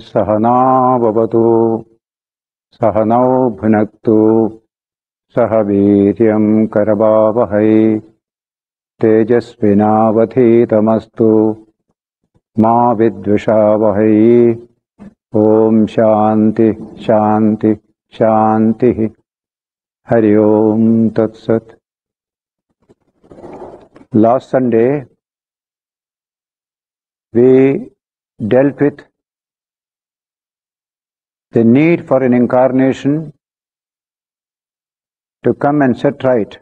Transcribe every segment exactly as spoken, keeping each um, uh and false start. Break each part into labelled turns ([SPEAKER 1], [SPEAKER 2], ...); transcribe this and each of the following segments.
[SPEAKER 1] सहना भवतु सहनौ भुनक्तु सह वीर्यं करवावहै तेजस्विनावधीतमस्तु मा विद्विषावहै। ओम शांति शांति शांति। हरि ओम तत्सत। Last Sunday we dealt with the need for an incarnation to come and set right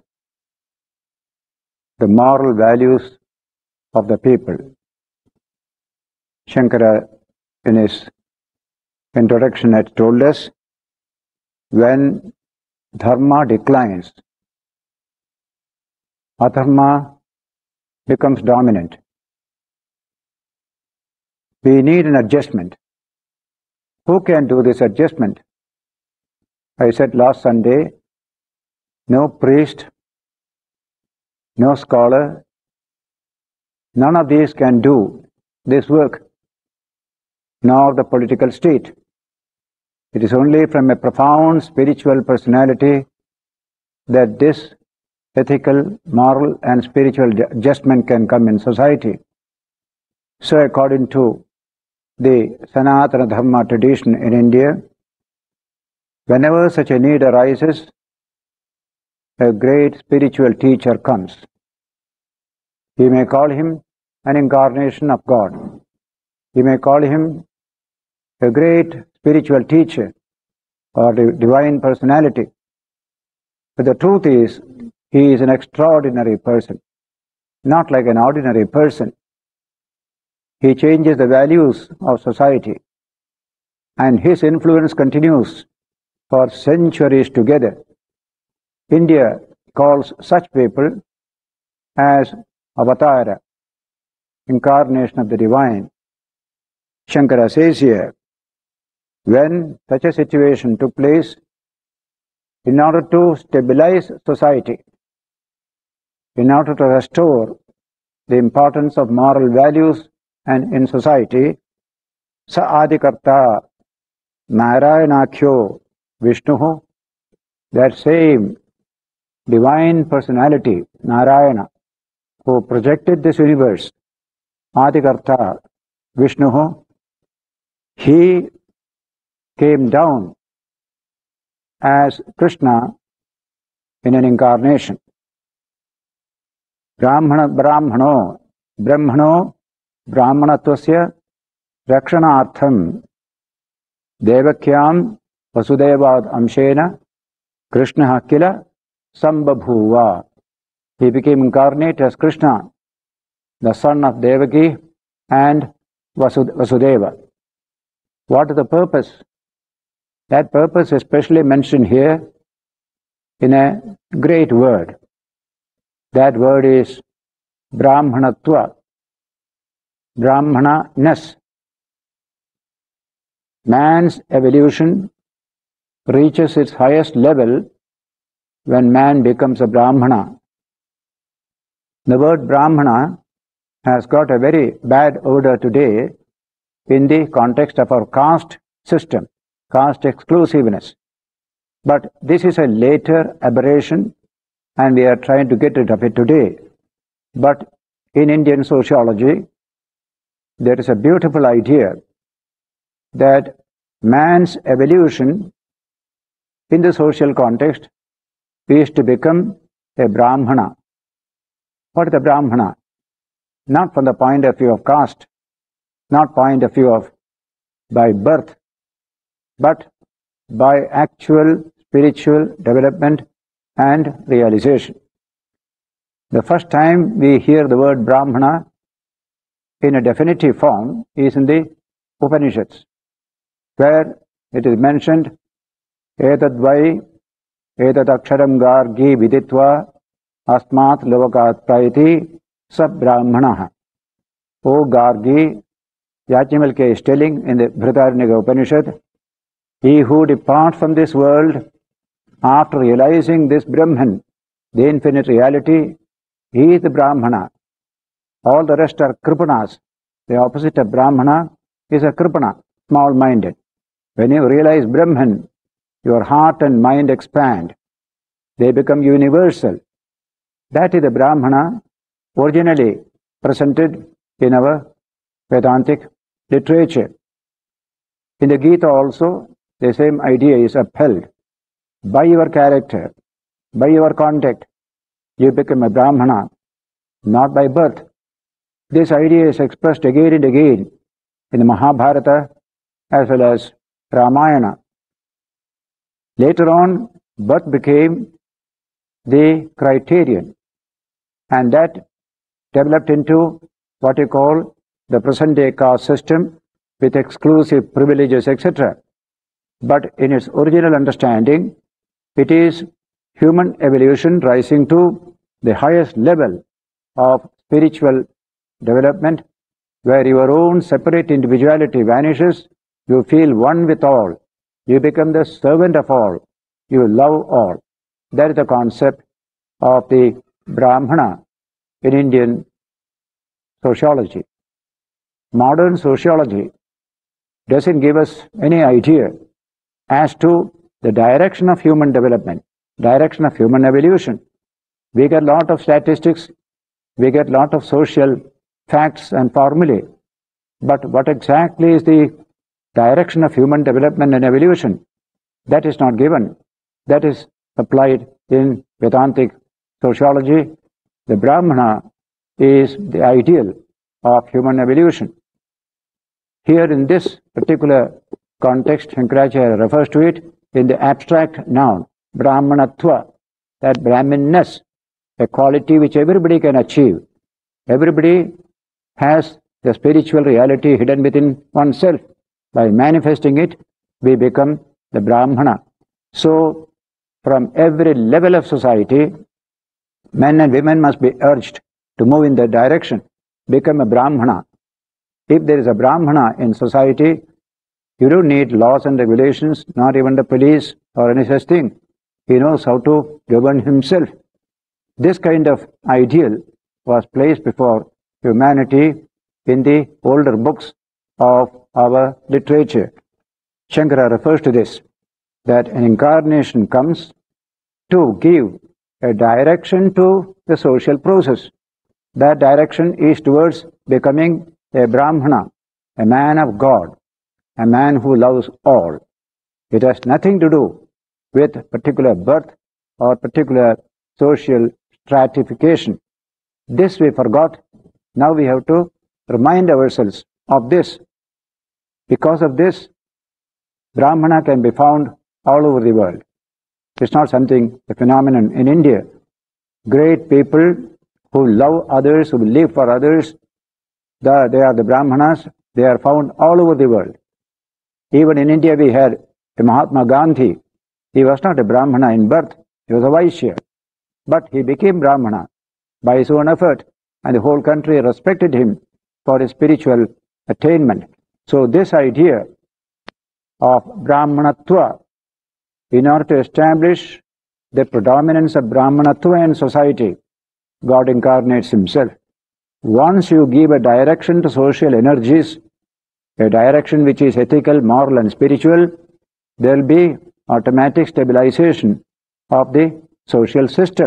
[SPEAKER 1] the moral values of the people. Shankara in his introduction had told us, when dharma declines, adharma becomes dominant. We need an adjustment. Who can do this adjustment? I said last Sunday, no priest, no scholar, none of these can do this work, nor the political state. It is only from a profound spiritual personality that this ethical, moral and spiritual adjustment can come in society. So according to the Sanatana Dharma tradition in India, whenever such a need arises, a great spiritual teacher comes. He may call him an incarnation of God. He may call him a great spiritual teacher or the divine personality. But the truth is, he is an extraordinary person, not like an ordinary person. He changes the values of society, and his influence continues for centuries together. India calls such people as avatara, incarnation of the divine. Shankara says here, when such a situation took place, in order to stabilize society, in order to restore the importance of moral values and in society, sa adikarta narayanakhyo Vishnu, that same divine personality, Narayana, who projected this universe, Adikarta Vishnu, he came down as Krishna in an incarnation. Brahmana Brahmano Brahmano Brahmanatvasya Rakshanartham Devakyam Vasudevad Amshena Krishna Kila Sambabhuva. He became incarnate as Krishna, the son of Devaki and Vasudeva. What is the purpose? That purpose is specially mentioned here in a great word. That word is Brahmanatva, Brahmana-ness. Man's evolution reaches its highest level when man becomes a Brahmana. The word Brahmana has got a very bad odor today in the context of our caste system, caste exclusiveness. But this is a later aberration and we are trying to get rid of it today. But in Indian sociology, there is a beautiful idea that man's evolution in the social context is to become a Brahmana. What is the Brahmana? Not from the point of view of caste, not point of view of by birth, but by actual spiritual development and realization. The first time we hear the word Brahmana in a definitive form is in the Upanishads, where it is mentioned, Etadvai Etad aksharam gargi viditva asmat lovakat praiti sab brahmanaha. O Gargi, Yajnavalkya is telling in the Brihadaranyaka Upanishad, he who departs from this world after realizing this Brahman, the infinite reality, he is the Brahmana. All the rest are Kripanas. The opposite of Brahmana is a Kripana. small-minded. When you realize Brahman, your heart and mind expand. They become universal. That is the Brahmana originally presented in our Vedantic literature. In the Gita also, the same idea is upheld. By your character, by your conduct, you become a Brahmana, not by birth. This idea is expressed again and again in the Mahabharata as well as Ramayana. Later on, birth became the criterion, and that developed into what you call the present-day caste system with exclusive privileges, et cetera. But in its original understanding, it is human evolution rising to the highest level of spiritual development, where your own separate individuality vanishes, you feel one with all, you become the servant of all, you love all. That is the concept of the Brahmana in Indian sociology. Modern sociology doesn't give us any idea as to the direction of human development, direction of human evolution. We get a lot of statistics, we get a lot of social facts and formulae, but what exactly is the direction of human development and evolution? That is not given. That is applied in Vedantic sociology. The Brahmana is the ideal of human evolution. Here in this particular context, Shankaracharya refers to it in the abstract noun, Brahmanatva, that Brahminness, a quality which everybody can achieve. Everybody has the spiritual reality hidden within oneself. By manifesting it, we become the Brahmana. So, from every level of society, men and women must be urged to move in that direction, become a Brahmana. If there is a Brahmana in society, you don't need laws and regulations, not even the police or any such thing. He knows how to govern himself. This kind of ideal was placed before humanity in the older books of our literature. Shankara refers to this, that an incarnation comes to give a direction to the social process. That direction is towards becoming a Brahmana, a man of God, a man who loves all. It has nothing to do with particular birth or particular social stratification. This we forgot. Now we have to remind ourselves of this. Because of this, Brahmana can be found all over the world. It's not something, a phenomenon in India. Great people who love others, who live for others, the, they are the Brahmanas. They are found all over the world. Even in India we had a Mahatma Gandhi. He was not a Brahmana in birth, he was a Vaishya. But he became Brahmana by his own effort, and the whole country respected him for his spiritual attainment. So this idea of Brahmanatva, in order to establish the predominance of Brahmanatva in society, God incarnates himself. Once you give a direction to social energies, a direction which is ethical, moral and spiritual, there will be automatic stabilization of the social system.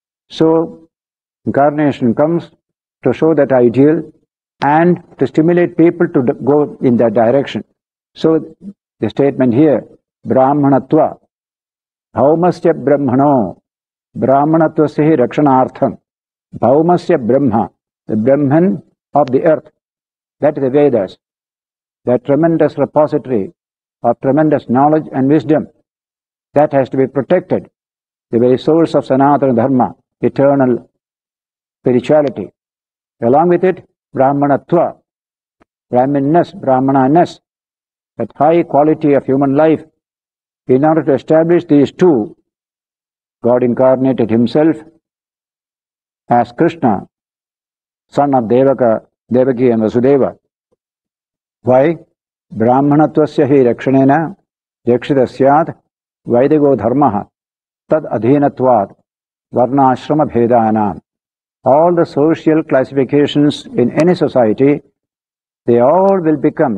[SPEAKER 1] So, incarnation comes to show that ideal and to stimulate people to go in that direction. So, the statement here, Brahmanatva, Bhaumasya Brahmano, Brahmanatvasya Rakshanartham, Bhaumasya Brahma, the Brahman of the earth, that is the Vedas, that tremendous repository of tremendous knowledge and wisdom, that has to be protected, the very source of Sanatana Dharma, eternal spirituality. Along with it, Brahmanatva, Brahminness, Brahmananess, that high quality of human life. In order to establish these two, God incarnated himself as Krishna, son of Devaka, Devaki and Vasudeva. Why? Brahmanatvasya hi rakshanena yakshitasyat vaidigo dharmaha tad adhinatvat varnashrama bhedanam. All the social classifications in any society, they all will become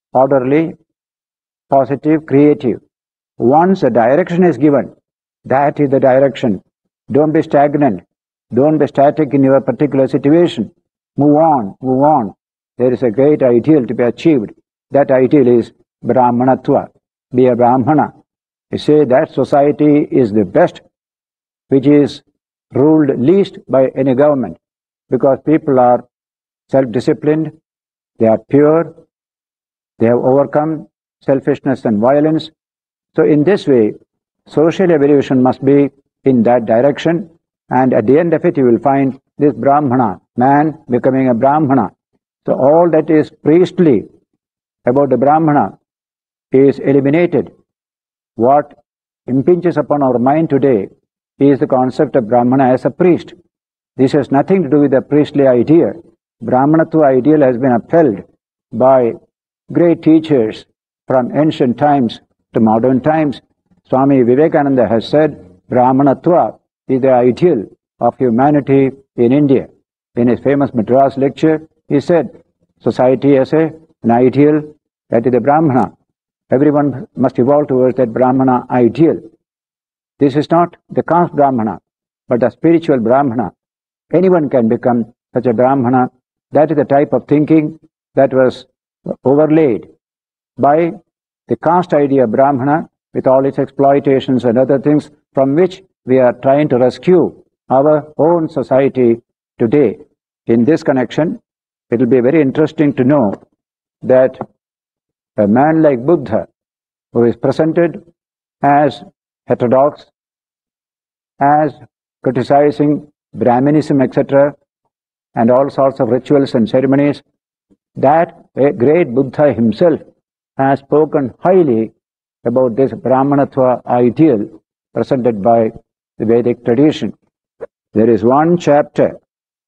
[SPEAKER 1] orderly, positive, creative. Once a direction is given, that is the direction. Don't be stagnant. Don't be static in your particular situation. Move on, move on. There is a great ideal to be achieved. That ideal is Brahmanatva. Be a Brahmana. You say that society is the best, which is ruled least by any government, because people are self-disciplined, they are pure, they have overcome selfishness and violence. So in this way, social evolution must be in that direction, and at the end of it you will find this Brahmana, man becoming a Brahmana. So all that is priestly about the Brahmana is eliminated. What impinges upon our mind today is the concept of Brahmana as a priest. This has nothing to do with the priestly idea. Brahmanatva ideal has been upheld by great teachers from ancient times to modern times. Swami Vivekananda has said Brahmanatva is the ideal of humanity in India. In his famous Madras lecture, he said, society has a, an ideal, that is the Brahmana. Everyone must evolve towards that Brahmana ideal. This is not the caste Brahmana, but the spiritual Brahmana. Anyone can become such a Brahmana. That is the type of thinking that was overlaid by the caste idea of Brahmana with all its exploitations and other things, from which we are trying to rescue our own society today. In this connection, it will be very interesting to know that a man like Buddha, who is presented as heterodox, as criticizing Brahminism, et cetera, and all sorts of rituals and ceremonies, that a great Buddha himself has spoken highly about this Brahmanatva ideal presented by the Vedic tradition. There is one chapter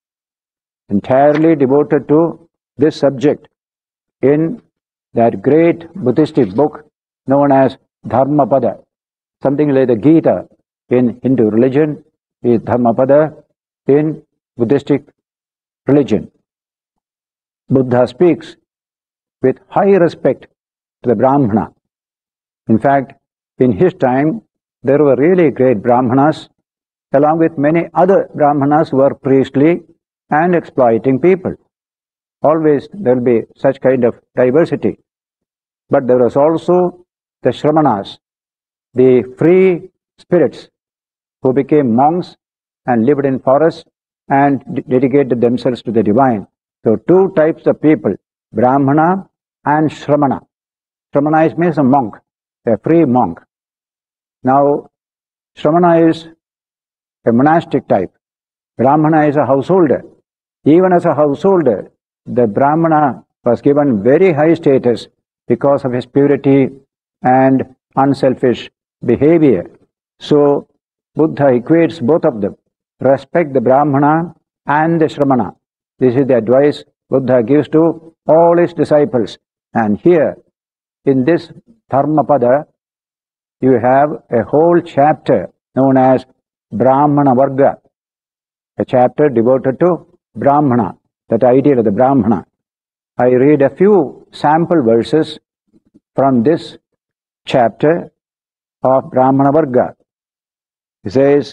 [SPEAKER 1] entirely devoted to this subject in that great Buddhistic book known as Dharmapada. Something like the Gita in Hindu religion is Dharmapada in Buddhistic religion. Buddha speaks with high respect to the Brahmana. In fact, in his time, there were really great Brahmanas, along with many other Brahmanas who were priestly and exploiting people. Always there will be such kind of diversity. But there was also the Shramanas, the free spirits who became monks and lived in forests and dedicated themselves to the divine. So two types of people, Brahmana and Shramana. Shramana means a monk, a free monk. Now, Shramana is a monastic type. Brahmana is a householder. Even as a householder, the Brahmana was given very high status because of his purity and unselfish behavior. So, Buddha equates both of them. Respect the Brahmana and the Shramana. This is the advice Buddha gives to all his disciples. And here, in this Dharmapada, you have a whole chapter known as Brahmana Varga, a chapter devoted to Brahmana, that ideal of the Brahmana. I read a few sample verses from this chapter of Brahmana Varga. He says,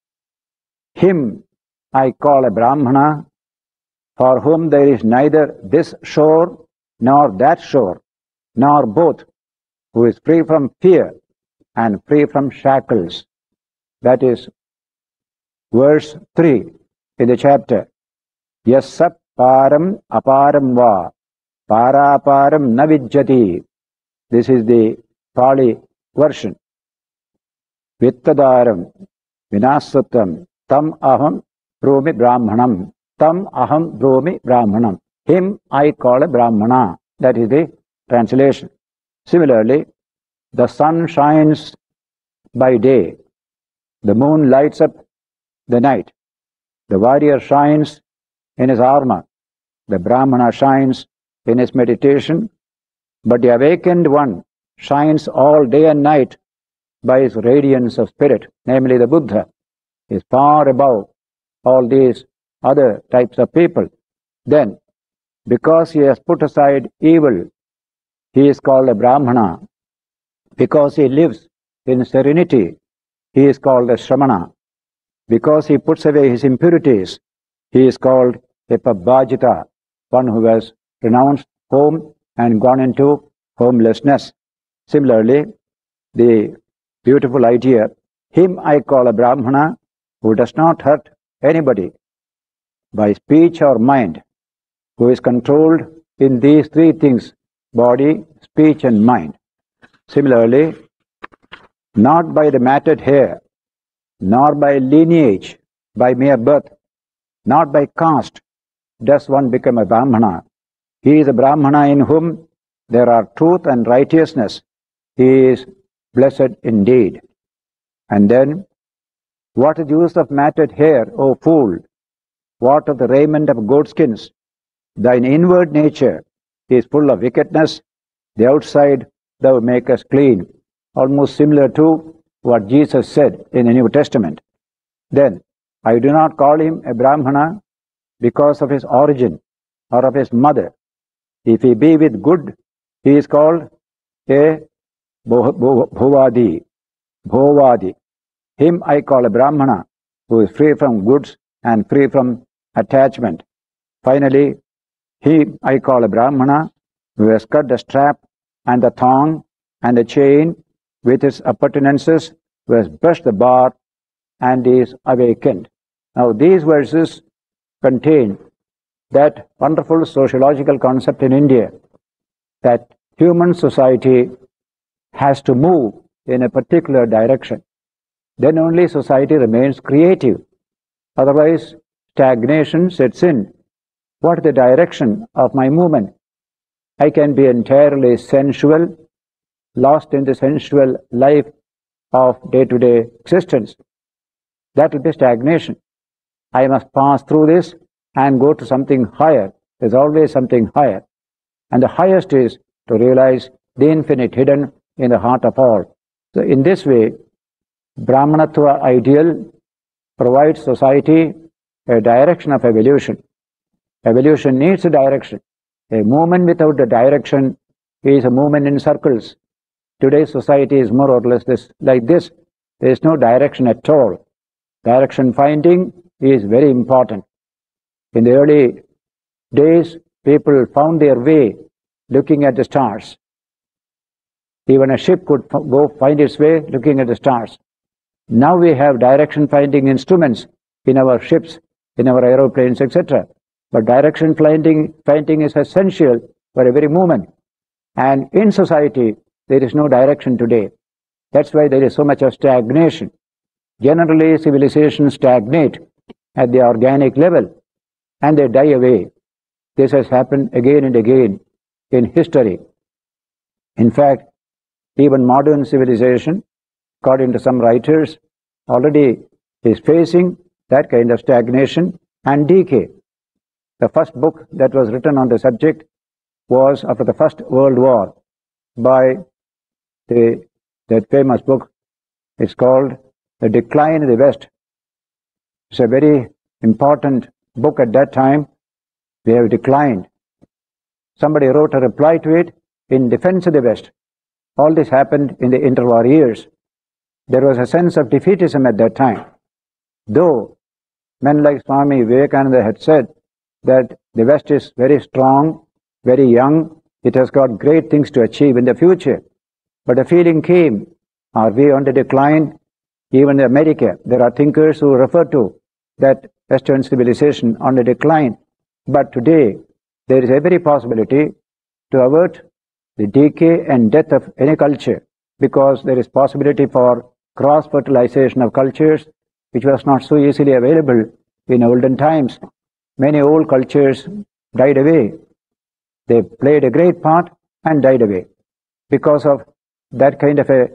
[SPEAKER 1] him I call a Brahmana, for whom there is neither this shore nor that shore, nor both, who is free from fear and free from shackles. That is verse three in the chapter. Yassa param aparam va, paraparam na vijjati. This is the Pali version. Vittadaram vinasatam tam aham bromi brahmanam. Tam aham bromi brahmanam. Him I call a Brahmana. That is the translation. Similarly, the sun shines by day. The moon lights up the night. The warrior shines in his armor. The Brahmana shines in his meditation. But the awakened one shines all day and night by his radiance of spirit, namely the Buddha, is far above all these other types of people. Then, because he has put aside evil he is called a Brahmana. Because he lives in serenity, he is called a Shramana. Because he puts away his impurities, he is called a Pabhajita, one who has renounced home and gone into homelessness. Similarly, the beautiful idea, him I call a Brahmana who does not hurt anybody by speech or mind, who is controlled in these three things, body, speech and mind. Similarly, not by the matted hair, nor by lineage, by mere birth, not by caste, does one become a Brahmana. He is a Brahmana in whom there are truth and righteousness. He is blessed indeed. And then, what is the use of matted hair, O fool? What of the raiment of goatskins? Thine inward nature is full of wickedness, the outside thou makest clean. Almost similar to what Jesus said in the New Testament. Then, I do not call him a Brahmana because of his origin or of his mother. If he be with good, he is called a Bhovadi. Bhovadi. Him I call a Brahmana who is free from goods and free from attachment. Finally, he I call a Brahmana who has cut the strap and the thong and the chain with its appurtenances, who has brushed the bar and is awakened. Now these verses contain that wonderful sociological concept in India that human society has to move in a particular direction. Then only society remains creative. Otherwise, stagnation sets in. What is the direction of my movement? I can be entirely sensual, lost in the sensual life of day-to-day existence. That will be stagnation. I must pass through this and go to something higher. There's always something higher. And the highest is to realize the infinite hidden in the heart of all. So in this way, Brahmanatva ideal provides society a direction of evolution. Evolution needs a direction. A movement without a direction is a movement in circles. Today's society is more or less this, like this. There is no direction at all. Direction finding is very important. In the early days, people found their way looking at the stars. Even a ship could go find its way looking at the stars. Now we have direction finding instruments in our ships, in our aeroplanes, et cetera. But direction finding, finding is essential for every movement. And in society, there is no direction today. That's why there is so much of stagnation. Generally, civilizations stagnate at the organic level and they die away. This has happened again and again in history. In fact, even modern civilization, according to some writers, already is facing that kind of stagnation and decay. The first book that was written on the subject was after the First World War by the, that famous book. It's called The Decline of the West. It's a very important book at that time. We have declined. Somebody wrote a reply to it in defense of the West. All this happened in the interwar years. There was a sense of defeatism at that time. Though men like Swami Vivekananda had said that the West is very strong, very young, it has got great things to achieve in the future. But a feeling came, are we on the decline? Even in America, there are thinkers who refer to that Western civilization on the decline. But today, there is every possibility to avert the decay and death of any culture, because there is possibility for cross-fertilization of cultures, which was not so easily available in olden times. Many old cultures died away. They played a great part and died away because of that kind of a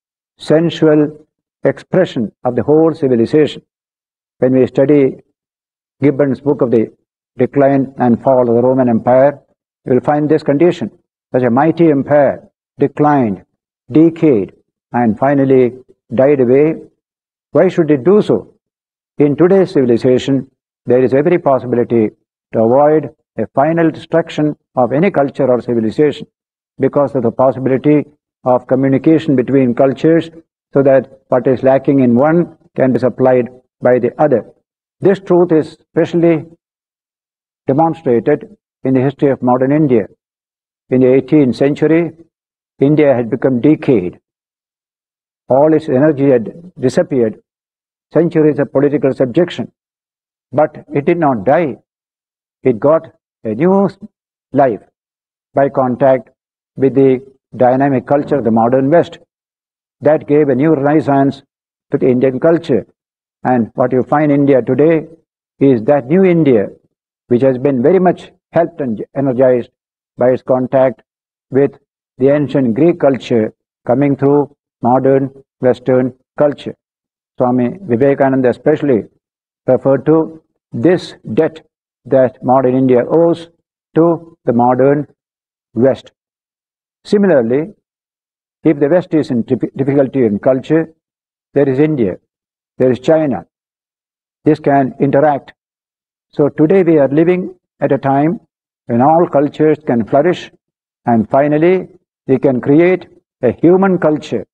[SPEAKER 1] sensual expression of the whole civilization. When we study Gibbon's book of the Decline and Fall of the Roman Empire, you will find this condition. Such a mighty empire declined, decayed, and finally died away. Why should it do so? In today's civilization, there is every possibility to avoid a final destruction of any culture or civilization. because of the possibility of communication between cultures, so that what is lacking in one can be supplied by the other. This truth is specially demonstrated in the history of modern India. In the eighteenth century, India had become decayed. All its energy had disappeared, centuries of political subjection. But it did not die. It got a new life by contact with the dynamic culture of the modern West. That gave a new renaissance to the Indian culture. And what you find in India today is that new India, which has been very much helped and energized by its contact with the ancient Greek culture coming through modern Western culture. Swami Vivekananda especially referred to this debt that modern India owes to the modern West. Similarly, if the West is in difficulty in culture, there is India, there is China. This can interact. So today we are living at a time when all cultures can flourish, and finally we can create a human culture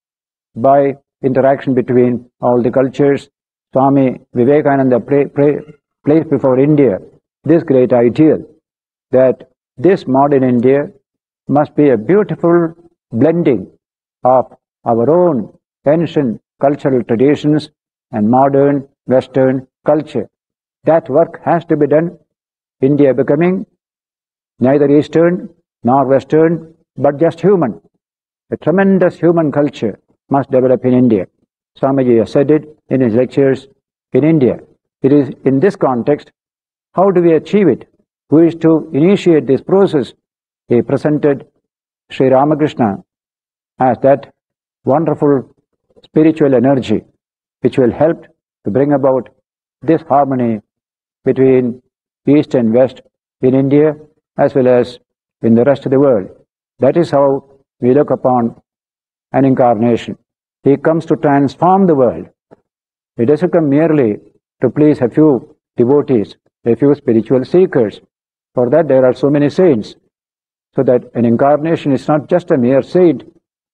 [SPEAKER 1] by interaction between all the cultures. Swami Vivekananda pray, pray, placed before India this great ideal that this modern India must be a beautiful blending of our own ancient cultural traditions and modern Western culture. That work has to be done. India becoming neither Eastern nor Western, but just human. A tremendous human culture must develop in India. Swamiji has said it in his lectures in India. It is in this context, how do we achieve it? Who is to initiate this process? He presented Sri Ramakrishna as that wonderful spiritual energy which will help to bring about this harmony between East and West in India as well as in the rest of the world. That is how we look upon an incarnation. He comes to transform the world. He doesn't come merely to please a few devotees, a few spiritual seekers. For that there are so many saints. So that an incarnation is not just a mere saint.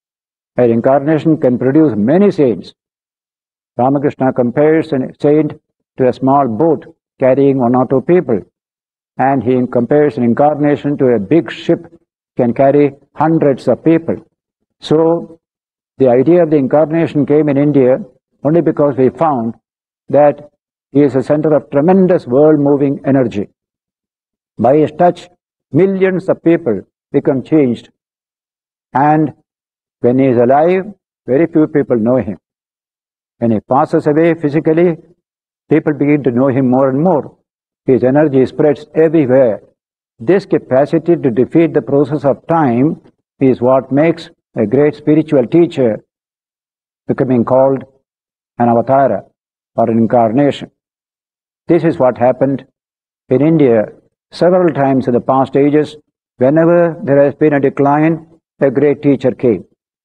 [SPEAKER 1] An incarnation can produce many saints. Ramakrishna compares a saint to a small boat carrying one or two people. And he compares an incarnation to a big ship can carry hundreds of people. So the idea of the incarnation came in India only because we found that he is a center of tremendous world-moving energy. By his touch, millions of people become changed. And when he is alive, very few people know him. When he passes away physically, people begin to know him more and more. His energy spreads everywhere. This capacity to defeat the process of time is what makes a great spiritual teacher becoming called an avatara or an incarnation. This is what happened in India several times in the past ages. Whenever there has been a decline, a great teacher came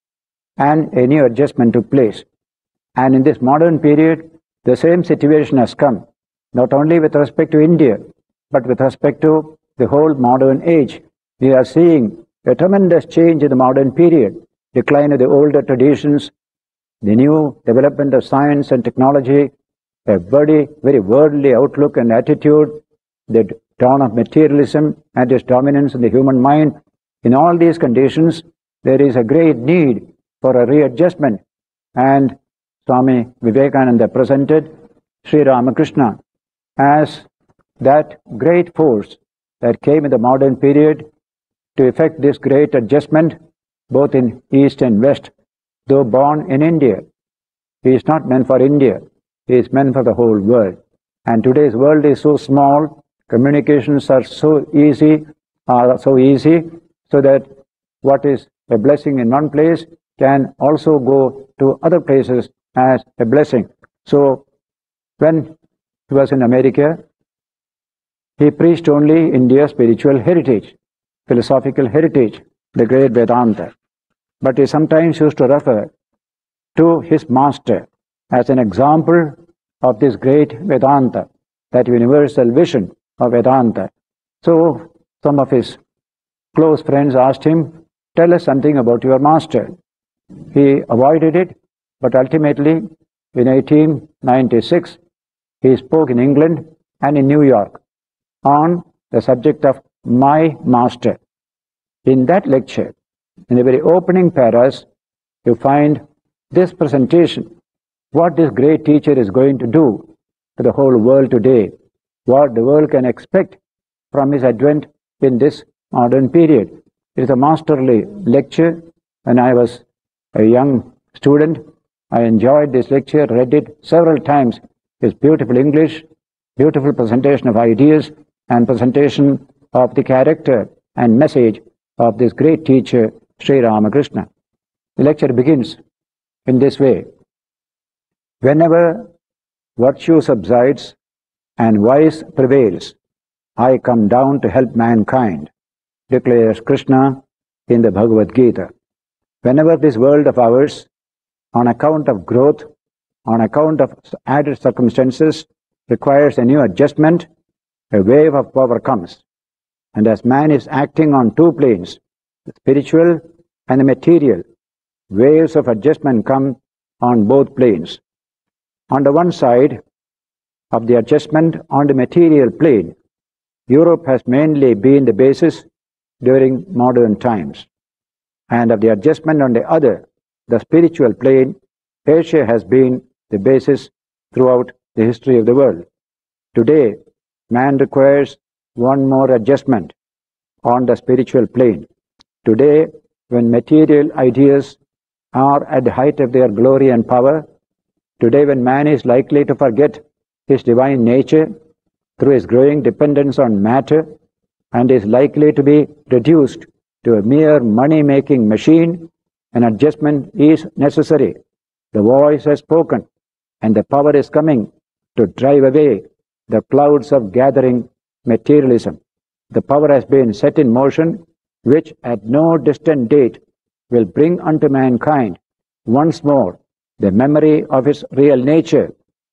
[SPEAKER 1] and a new adjustment took place. And in this modern period, the same situation has come, not only with respect to India, but with respect to the whole modern age. We are seeing a tremendous change in the modern period, decline of the older traditions, the new development of science and technology, a very, very worldly outlook and attitude, the dawn of materialism and its dominance in the human mind. In all these conditions, there is a great need for a readjustment. And Swami Vivekananda presented Sri Ramakrishna as that great force that came in the modern period to effect this great adjustment both in East and West. Though born in India, he is not meant for India, he is meant for the whole world. And today's world is so small, communications are so easy, are so easy, so that what is a blessing in one place can also go to other places as a blessing. So when he was in America, he preached only India's spiritual heritage, philosophical heritage, the great Vedanta. But he sometimes used to refer to his master as an example of this great Vedanta, that universal vision of Vedanta. So some of his close friends asked him, tell us something about your master. He avoided it, but ultimately, in eighteen ninety-six, he spoke in England and in New York on the subject of my master. In that lecture, in the very opening paras, you find this presentation, what this great teacher is going to do to the whole world today, what the world can expect from his advent in this modern period. It is a masterly lecture. When I was a young student, I enjoyed this lecture, read it several times. It's beautiful English, beautiful presentation of ideas, and presentation of the character and message of this great teacher, Sri Ramakrishna. The lecture begins in this way. Whenever virtue subsides and vice prevails, I come down to help mankind, declares Krishna in the Bhagavad Gita. Whenever this world of ours, on account of growth, on account of added circumstances, requires a new adjustment, a wave of power comes. And as man is acting on two planes, the spiritual and the material, waves of adjustment come on both planes. On the one side of the adjustment on the material plane, Europe has mainly been the basis during modern times. And of the adjustment on the other, the spiritual plane, Asia has been the basis throughout the history of the world. Today, man requires one more adjustment on the spiritual plane. Today, when material ideas are at the height of their glory and power, today when man is likely to forget his divine nature through his growing dependence on matter and is likely to be reduced to a mere money-making machine, an adjustment is necessary. The voice has spoken, and the power is coming to drive away the clouds of gathering materialism. The power has been set in motion, which at no distant date will bring unto mankind once more the memory of his real nature.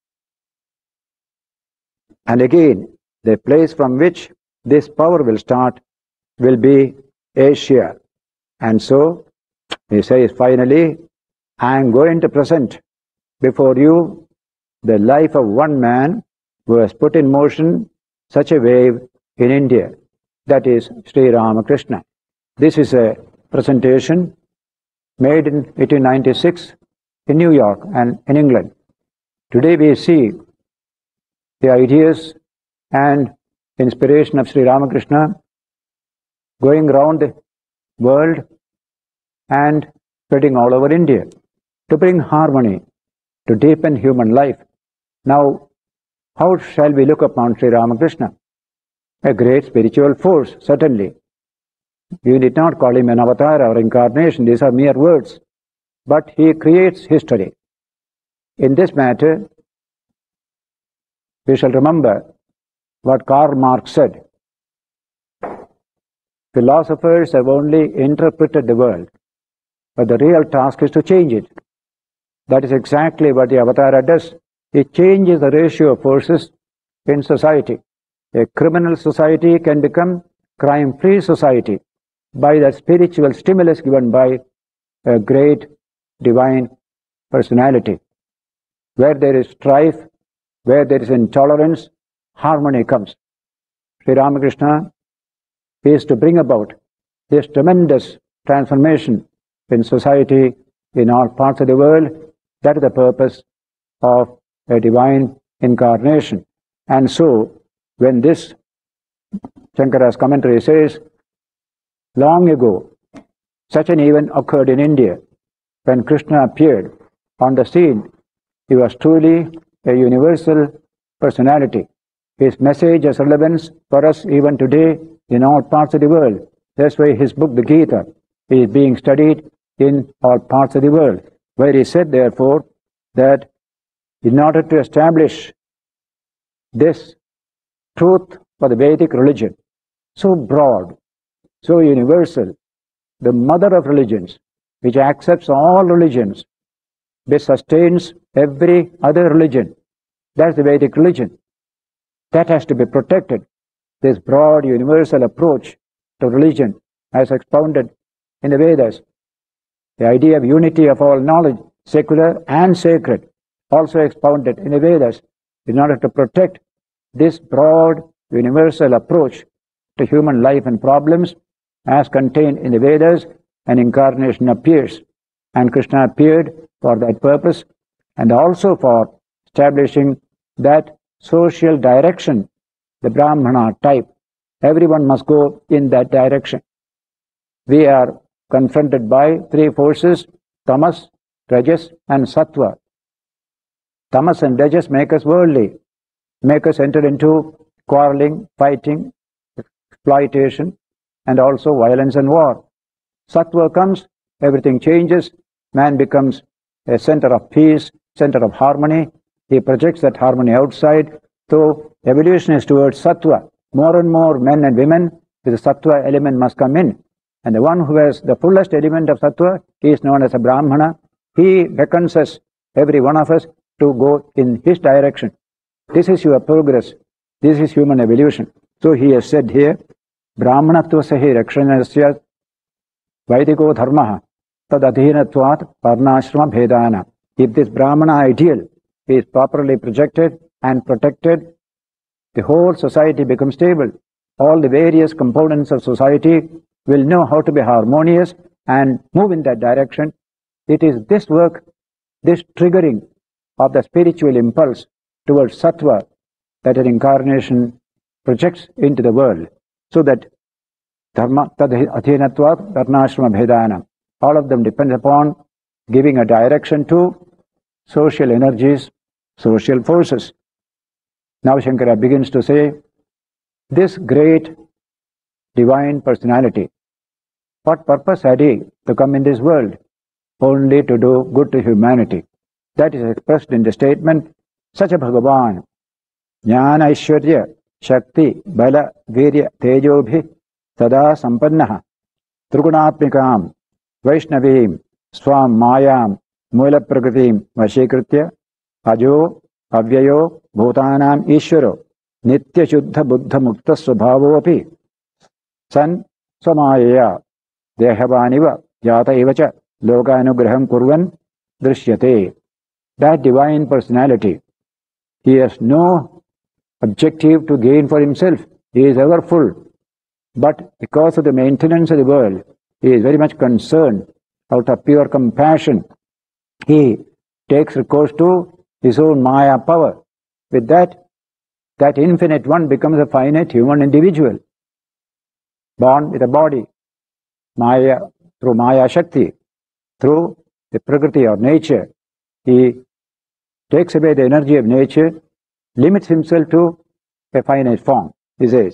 [SPEAKER 1] And again, the place from which this power will start will be Asia. And so, he says finally, I am going to present before you the life of one man who has put in motion such a wave in India. That is Sri Ramakrishna. This is a presentation made in eighteen ninety-six in New York and in England. Today we see the ideas and inspiration of Sri Ramakrishna going around the world and spreading all over India to bring harmony, to deepen human life. Now, how shall we look upon Sri Ramakrishna? A great spiritual force, certainly. You need not call him an avatar or incarnation, these are mere words. But he creates history. In this matter, we shall remember what Karl Marx said. Philosophers have only interpreted the world, but the real task is to change it. That is exactly what the Avatara does. It changes the ratio of forces in society. A criminal society can become crime-free society by the spiritual stimulus given by a great divine personality. Where there is strife, where there is intolerance, harmony comes. Sri Ramakrishna is to bring about this tremendous transformation in society in all parts of the world. That is the purpose of a divine incarnation. And so, when this Shankara's commentary says, long ago, such an event occurred in India. When Krishna appeared on the scene, he was truly a universal personality. His message has relevance for us even today in all parts of the world. That's why his book, the Gita, is being studied in all parts of the world, where he said, therefore, that in order to establish this truth for the Vedic religion, so broad, so universal, the mother of religions, which accepts all religions, which sustains every other religion, that's the Vedic religion. That has to be protected. This broad universal approach to religion, as expounded in the Vedas. The idea of unity of all knowledge, secular and sacred, also expounded in the Vedas in order to protect this broad, universal approach to human life and problems as contained in the Vedas. An incarnation appears, and Krishna appeared for that purpose and also for establishing that social direction, the Brahmana type. Everyone must go in that direction. We are confronted by three forces, tamas, rajas and sattva. Tamas and rajas make us worldly, make us enter into quarreling, fighting, exploitation, and also violence and war. Sattva comes, everything changes, man becomes a center of peace, center of harmony. He projects that harmony outside. So evolution is towards sattva. More and more men and women with the sattva element must come in. And the one who has the fullest element of sattva is known as a Brahmana. He beckons us, every one of us, to go in his direction. This is your progress. This is human evolution. So he has said here, Brahmanatva sahi rakshanasya Vaidiko dharma tad adhinatvat varnashrama bhedana. If this Brahmana ideal is properly projected and protected, the whole society becomes stable. All the various components of society will know how to be harmonious and move in that direction. It is this work, this triggering of the spiritual impulse towards sattva that an incarnation projects into the world, so that dharma tad adhinatvat varnashrama bhedana, all of them depend upon giving a direction to social energies, social forces. Now Shankara begins to say, this great divine personality, what purpose had he to come in this world? Only to do good to humanity. That is expressed in the statement, Sacha Bhagavan, Jnana Aishwarya, Shakti, Bala, Virya, Tejobhi, Tada Sampannaha, Trigunatmikam, Vaishnavim, Swam Mayam, Mula Prakritim, Vashikritya, Ajo, Avyayo, Bhutanam Ishwaro, Nitya Shuddha Buddha Mukta Swabhavo api, San Samaya, Dehavaniva, Jata Ivacha, Lokanugraham Kurvan, Drishyate. That divine personality, he has no objective to gain for himself. He is ever full. But because of the maintenance of the world, he is very much concerned. Out of pure compassion, he takes recourse to his own Maya power. With that, that infinite one becomes a finite human individual, born with a body, Maya, through Maya Shakti, through the Prakriti or nature. He takes away the energy of nature, limits himself to a finite form, he says.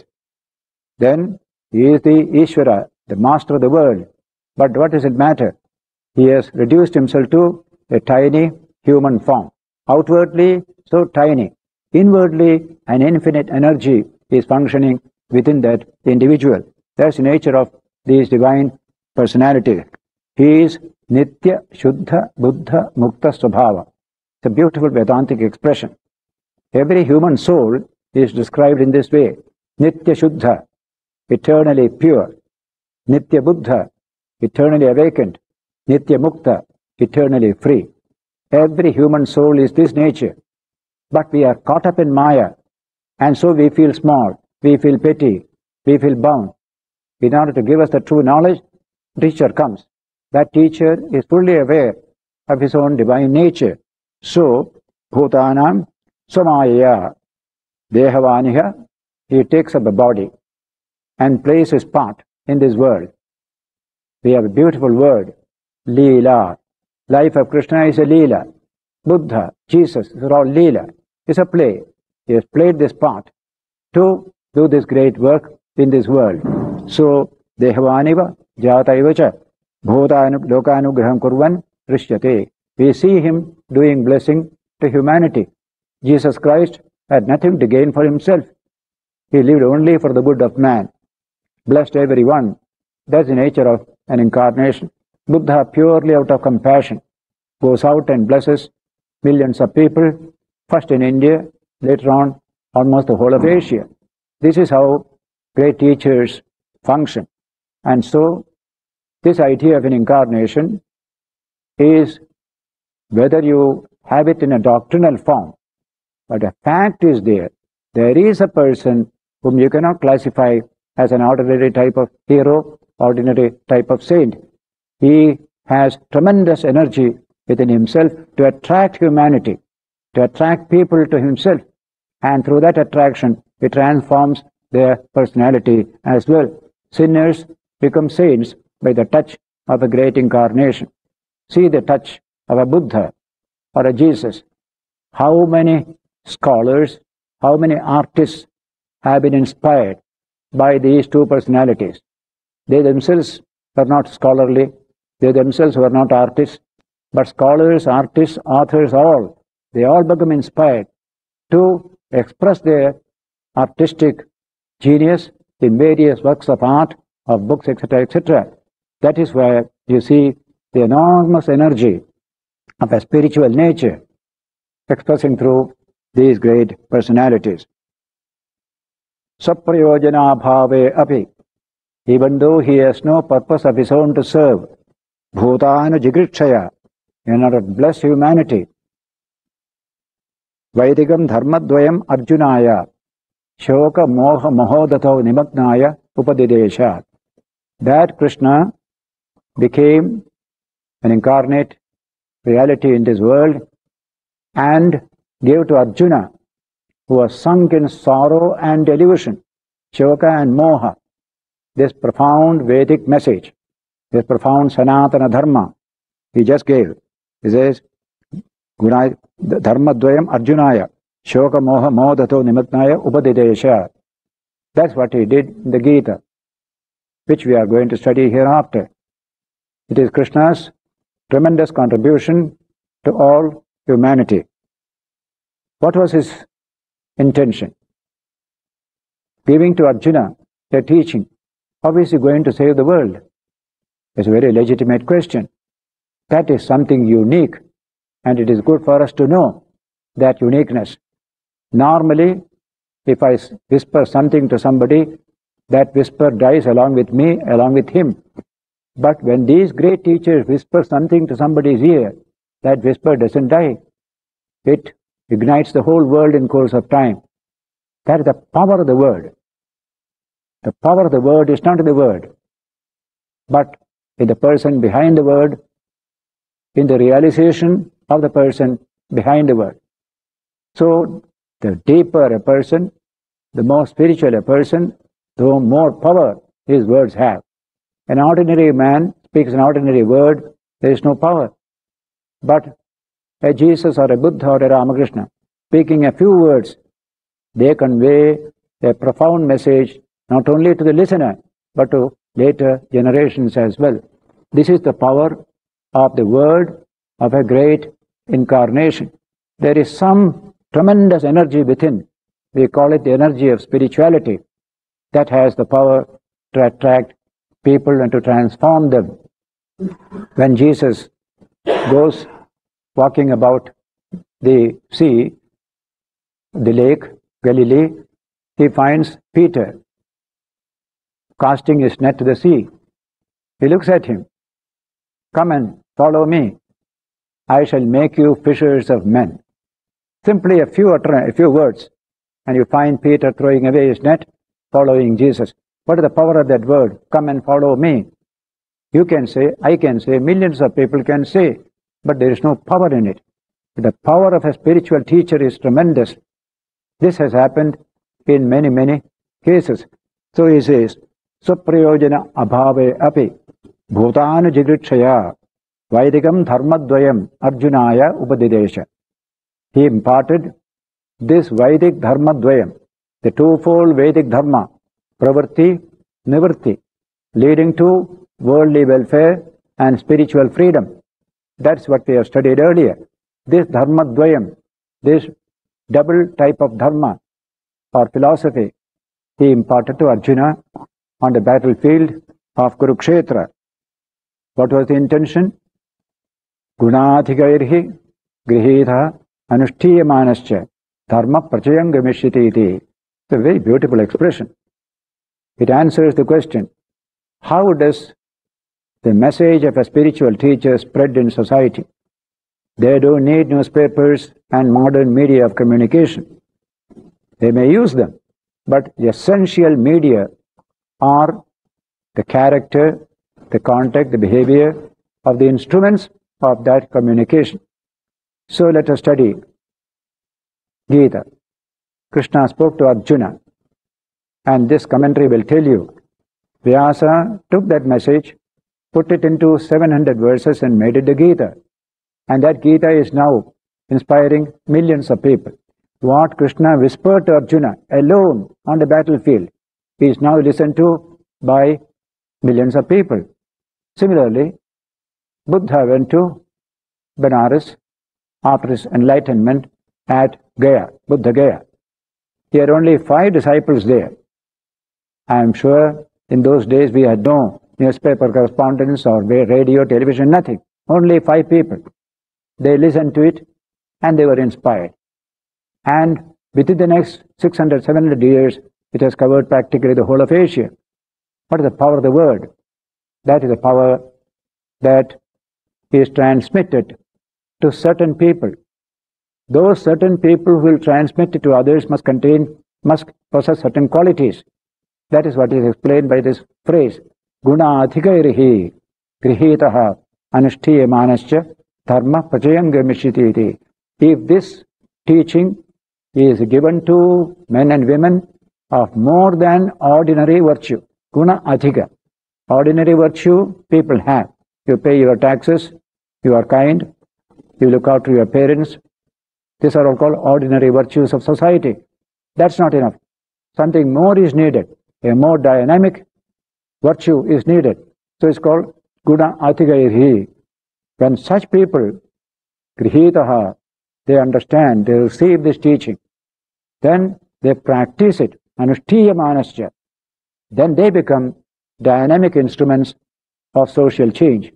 [SPEAKER 1] Then he is the Ishvara, the master of the world. But what does it matter? He has reduced himself to a tiny human form. Outwardly, so tiny. Inwardly, an infinite energy is functioning within that individual. That's the nature of these divine personalities. He is Nitya Shuddha Buddha Mukta Swabhava. It's a beautiful Vedantic expression. Every human soul is described in this way. Nitya Shuddha, eternally pure. Nitya Buddha, eternally awakened. Nitya Mukta, eternally free. Every human soul is this nature. But we are caught up in Maya, and so we feel small, we feel petty, we feel bound. In order to give us the true knowledge, teacher comes. That teacher is fully aware of his own divine nature. So, Bhutanam Samaya Dehavaniha, he takes up a body and plays his part in this world. We have a beautiful word, Leela. Life of Krishna is a Leela. Buddha, Jesus, these are all Leela. It's a play. He has played this part to do this great work in this world. So, Dehavaniva Jataivacha Bhutanu Lokanugraham Kurvan Rishyate. We see him doing blessing to humanity. Jesus Christ had nothing to gain for himself. He lived only for the good of man. Blessed everyone. That's the nature of an incarnation. Buddha, purely out of compassion, goes out and blesses millions of people, first in India, later on almost the whole of Asia. This is how great teachers function. And so this idea of an incarnation is whether you have it in a doctrinal form, but a fact is there. There is a person whom you cannot classify as an ordinary type of hero, ordinary type of saint. He has tremendous energy within himself to attract humanity, to attract people to himself, and through that attraction, he transforms their personality as well. Sinners become saints by the touch of a great incarnation. See the touch of a Buddha or a Jesus. How many scholars, how many artists have been inspired by these two personalities? They themselves were not scholarly, they themselves were not artists, but scholars, artists, authors, all, they all become inspired to express their artistic genius in various works of art, of books, et cetera, et cetera. That is where you see the enormous energy of a spiritual nature expressing through these great personalities. Saprayojana bhave api, even though he has no purpose of his own to serve, bhutana jigritshaya, in order to bless humanity, Vaidikam dharmadvayam arjunaya, shoka moha mahodato nimagnaya upadidesha. That Krishna became an incarnate reality in this world and gave to Arjuna, who was sunk in sorrow and delusion, shoka and moha, this profound Vedic message, this profound Sanatana Dharma. He just gave. He says, Dharma dvayam arjunaya, shoka moha modato nimagnaya upadidesha. That's what he did in the Gita, which we are going to study hereafter. It is Krishna's tremendous contribution to all humanity. What was his intention? Giving to Arjuna a teaching. How is he going to save the world? It's a very legitimate question. That is something unique, and it is good for us to know that uniqueness. Normally, if I whisper something to somebody, that whisper dies along with me, along with him. But when these great teachers whisper something to somebody's ear, that whisper doesn't die. It ignites the whole world in course of time. That is the power of the word. The power of the word is not in the word, but in the person behind the word, in the realization of the person behind the word. So, the deeper a person, the more spiritual a person, the more power his words have. An ordinary man speaks an ordinary word, there is no power. But a Jesus or a Buddha or a Ramakrishna speaking a few words, they convey a profound message not only to the listener, but to later generations as well. This is the power of the word of a great incarnation. There is some tremendous energy within. We call it the energy of spirituality that has the power to attract people and to transform them. When Jesus goes walking about the sea, the lake, Galilee, he finds Peter casting his net to the sea. He looks at him. Come and follow me. I shall make you fishers of men. Simply a few, a few words, and you find Peter throwing away his net, following Jesus. What is the power of that word? Come and follow me. You can say, I can say, millions of people can say, but there is no power in it. The power of a spiritual teacher is tremendous. This has happened in many, many cases. So he says, Suprayojana abhave api bhutana jigritshaya Vaidikam dharmadvayam arjunaya upadidesha. He imparted this Vedic dharmadvayam, the twofold Vedic dharma, pravritti, nivritti, leading to worldly welfare and spiritual freedom. That's what we have studied earlier. This dharmadvayam, this double type of dharma or philosophy, he imparted to Arjuna on the battlefield of Kurukshetra. What was the intention? Gunadhigairhi grihitha anushtiyamanascha dharma prachayam gamishiti iti. It's a very beautiful expression. It answers the question, how does the message of a spiritual teacher spread in society. They don't need newspapers and modern media of communication. They may use them, but the essential media are the character, the contact, the behavior of the instruments of that communication. So let us study Gita. Krishna spoke to Arjuna, and this commentary will tell you Vyasa took that message, put it into seven hundred verses and made it the Gita. And that Gita is now inspiring millions of people. What Krishna whispered to Arjuna alone on the battlefield is now listened to by millions of people. Similarly, Buddha went to Benares after his enlightenment at Gaya, Buddha Gaya. He had only five disciples there. I am sure in those days we had no newspaper correspondence or radio, television, nothing. Only five people. They listened to it and they were inspired. And within the next six hundred, seven hundred years, it has covered practically the whole of Asia. What is the power of the word? That is the power that is transmitted to certain people. Those certain people who will transmit it to others must contain, must possess certain qualities. That is what is explained by this phrase, Guna adhikairihi grihitaha anushtiya manascha dharma prajayanga mishititi. If this teaching is given to men and women of more than ordinary virtue, Guna adhika. Ordinary virtue people have. You pay your taxes, you are kind, you look after your parents. These are all called ordinary virtues of society. That's not enough. Something more is needed. A more dynamic virtue is needed. So it's called Guna Adhikairihi. When such people, Grihitaha, they understand, they receive this teaching, then they practice it, Anushtiya Manascha, then they become dynamic instruments of social change.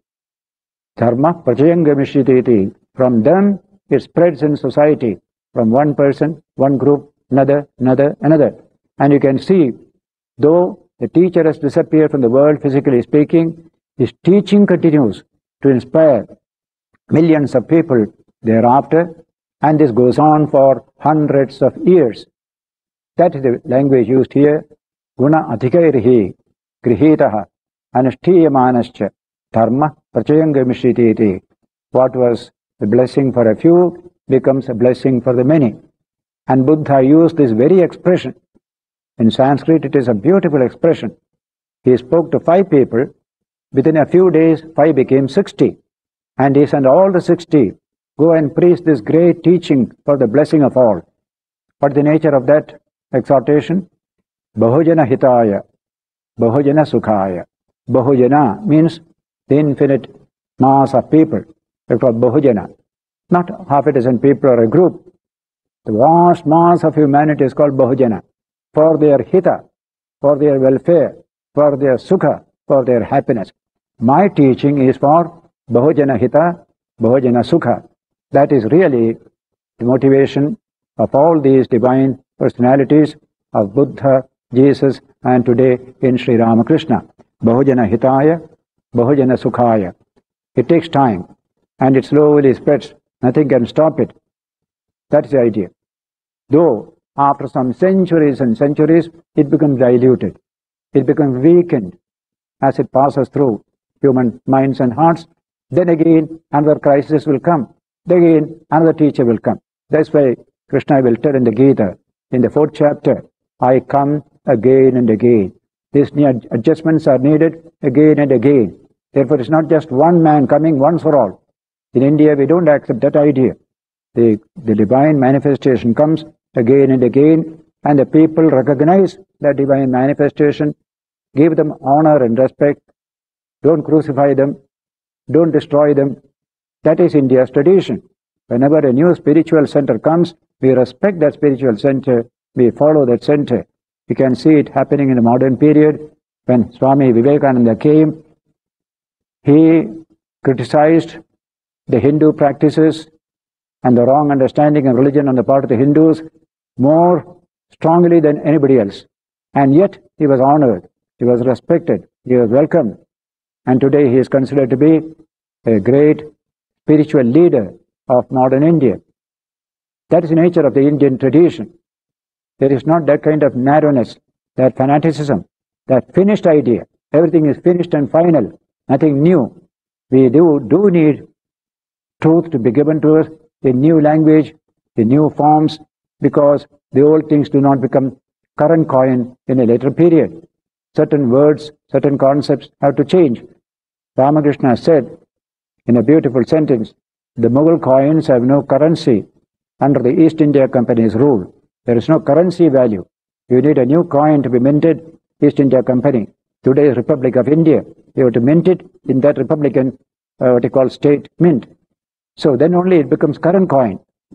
[SPEAKER 1] Dharma Prajayanga Mishititi. From them it spreads in society, from one person, one group, another, another, another. And you can see, though the teacher has disappeared from the world, physically speaking, his teaching continues to inspire millions of people thereafter, and this goes on for hundreds of years. That is the language used here. Guna adhikairihi grihitaha anushtiyamanascha dharma prachayanga mishititi. What was a blessing for a few becomes a blessing for the many. And Buddha used this very expression. In Sanskrit, it is a beautiful expression. He spoke to five people. Within a few days, five became sixty. And he sent all the sixty, go and preach this great teaching for the blessing of all. What is the nature of that exhortation? Bahujana hitaya, bahujana sukhaya. Bahujana means the infinite mass of people. It's called bahujana. Not half a dozen people or a group. The vast mass of humanity is called bahujana. For their hita, for their welfare, for their sukha, for their happiness. My teaching is for bahujana hita, bahujana sukha. That is really the motivation of all these divine personalities of Buddha, Jesus, and today in Sri Ramakrishna. Bahujana hitaya, bahujana sukhaya. It takes time and it slowly spreads. Nothing can stop it. That's the idea. Though after some centuries and centuries, it becomes diluted. It becomes weakened as it passes through human minds and hearts. Then again, another crisis will come. Then again, another teacher will come. That's why Krishna will tell in the Gita, in the fourth chapter, I come again and again. These adjustments are needed again and again. Therefore, it's not just one man coming once for all. In India, we don't accept that idea. The, the divine manifestation comes again and again, and the people recognize that divine manifestation, give them honor and respect, don't crucify them, don't destroy them. That is India's tradition. Whenever a new spiritual center comes, we respect that spiritual center, we follow that center. You can see it happening in the modern period. When Swami Vivekananda came, he criticized the Hindu practices and the wrong understanding of religion on the part of the Hindus more strongly than anybody else. And yet he was honored, he was respected, he was welcomed. And today he is considered to be a great spiritual leader of modern India. That is the nature of the Indian tradition. There is not that kind of narrowness, that fanaticism, that finished idea. Everything is finished and final, nothing new. We do, do need truth to be given to us in new language, in new forms, because the old things do not become current coin in a later period. Certain words, certain concepts have to change. Ramakrishna said in a beautiful sentence, the Mughal coins have no currency under the East India Company's rule. There is no currency value. You need a new coin to be minted, East India Company. Today's Republic of India, you have to mint it in that Republican, uh, what you call state mint. So then only it becomes current coin.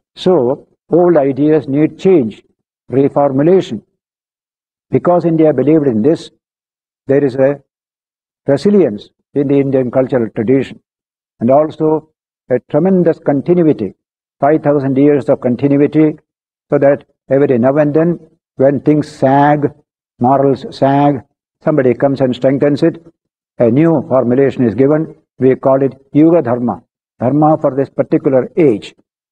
[SPEAKER 1] So old ideas need change, reformulation. Because India believed in this, there is a resilience in the Indian cultural tradition, and also a tremendous continuity, five thousand years of continuity, so that every now and then, when things sag, morals sag, somebody comes and strengthens it, a new formulation is given. We call it Yuga Dharma, Dharma for this particular age.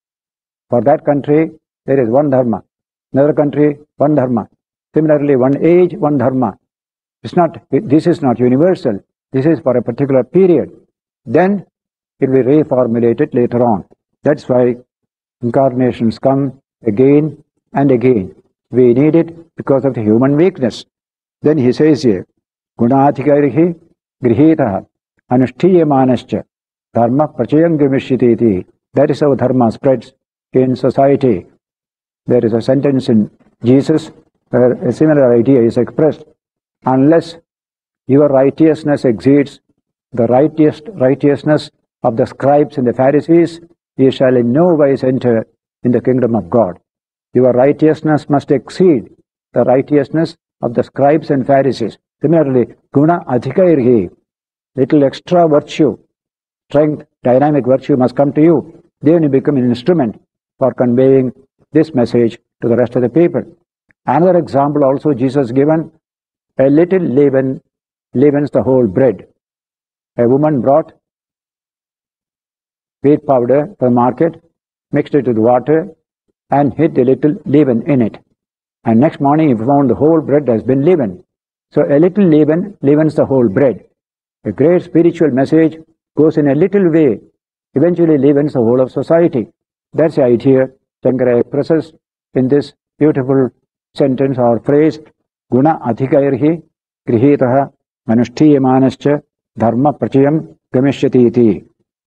[SPEAKER 1] For that country, there is one Dharma. Another country, one Dharma. Similarly, one age, one Dharma. It's not, this is not universal. This is for a particular period. Then it will be reformulated later on. That's why incarnations come again and again. We need it because of the human weakness. Then he says here, Gunadhikarihi grihitaha anushtiyamanascha dharma prachayam gamishyati. That is how dharma spreads in society. There is a sentence in Jesus where a similar idea is expressed. Unless your righteousness exceeds the righteous, righteousness of the scribes and the Pharisees, ye shall in no wise enter in the kingdom of God. Your righteousness must exceed the righteousness of the scribes and Pharisees. Similarly, guna adhikairhi, little extra virtue, strength, dynamic virtue must come to you. Then you become an instrument for conveying this message to the rest of the people. Another example also Jesus given, a little leaven leavens the whole bread. A woman brought wheat powder to the market, mixed it with water, and hid a little leaven in it. And next morning he found the whole bread has been leavened. So a little leaven leavens the whole bread. A great spiritual message goes in a little way, eventually leavens the whole of society. That's the idea Shankara expresses in this beautiful sentence or phrase, Guna adhikairhi grihitaha manushthiyamanascha dharma prachayam gamishyati iti.